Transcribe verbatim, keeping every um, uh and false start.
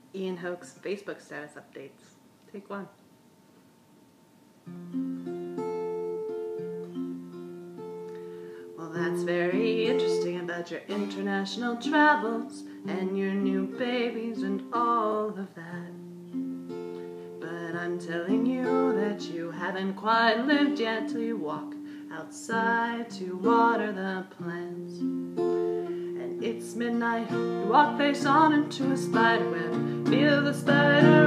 Ian Hoch's Facebook status updates. Take one. Well, that's very interesting about your international travels and your new babies and all of that. But I'm telling you that you haven't quite lived yet till you walk outside to water the plants. And it's midnight, you walk face on into a spider web, feel the spider